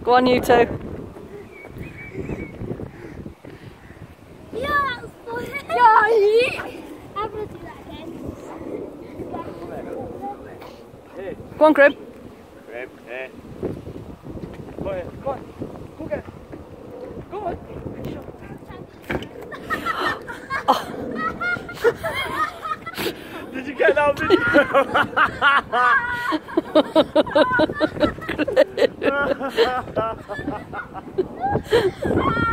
Go on, you two. Yeah, I'm gonna do that again. Go on, Crib. Crib, here. Go on, go on. Go get it. Go on. Oh. Did you get that video?